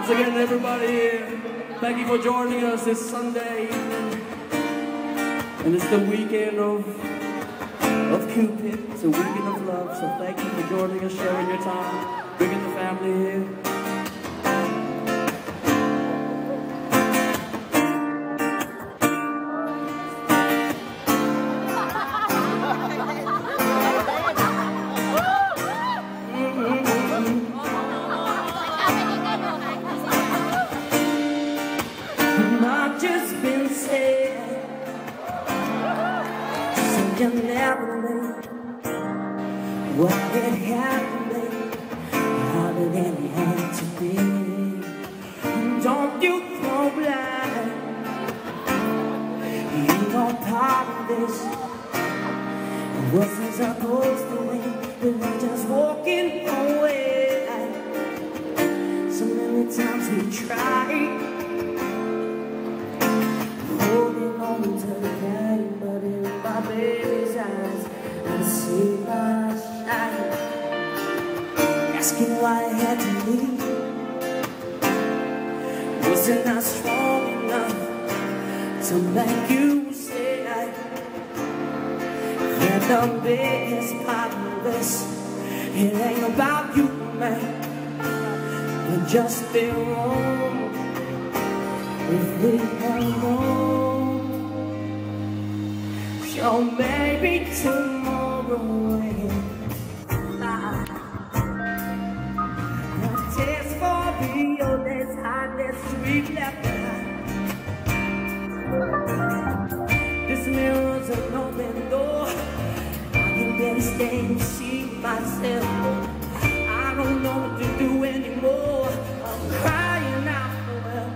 Once again, everybody, thank you for joining us this Sunday evening. And it's the weekend of Cupid. It's a weekend of love. So thank you for joining us, sharing your time, bringing the family here. I've just been said, so you never knew what had happened, babe, how did it have to be? Don't you throw blind, you know part of this wasn't supposed to win, but I'm just walking away. So many times we tried holding on to the pain, but in my baby's eyes I see my shine. Asking why I had to leave, wasn't I strong enough to make you say I had the biggest part of this? It ain't about you, man, but just be wrong if we had known. So maybe tomorrow a taste for the oldest, hottest we've left behind. This mirror's an open door, I can barely stay and see myself. I don't know what to do anymore, I'm crying out for help.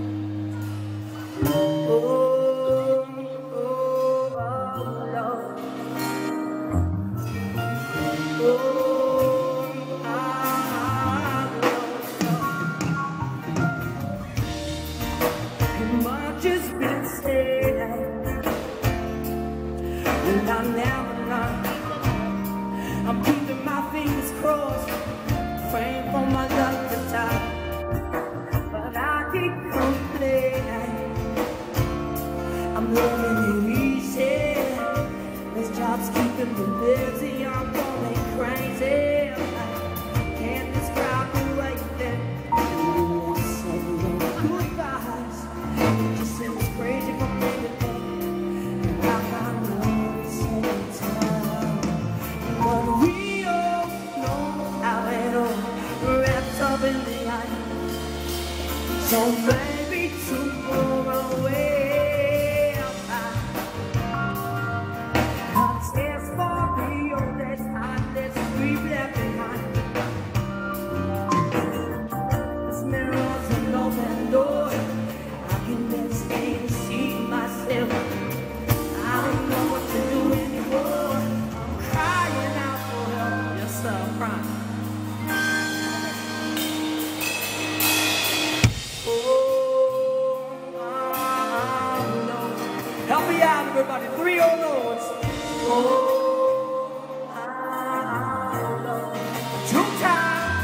I've just been saying, and I never learned. I'm keeping my fingers crossed, praying for my luck to top, but I keep complaining. I'm living it easy, this job's keeping me busy, I'm going crazy. I can't describe the way that you say goodbyes. It just seems crazy for me to think I found love at the same time. But we all know how it all wraps up in the eye. So maybe tomorrow help me out, everybody. 3 old notes. Oh, I know. 2 times.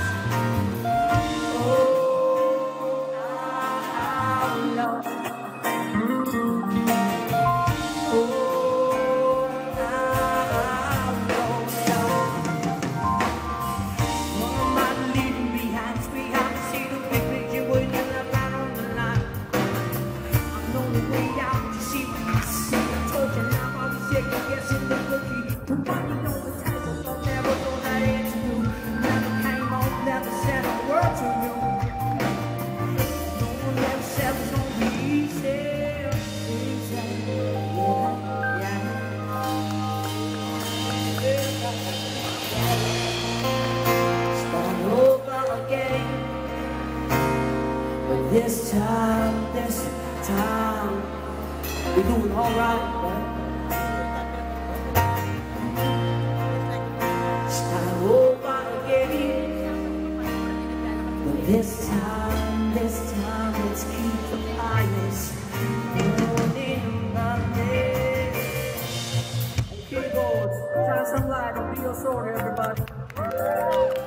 Oh, I know. Oh, I know. What am I leaving behind? Sweetheart, see the big picture when you left out on the line. I know the way out to see. This time, we're doing all right, start over again. But this time, let's keep the fires burning up there. Keyboards, shine some light on your sword, everybody.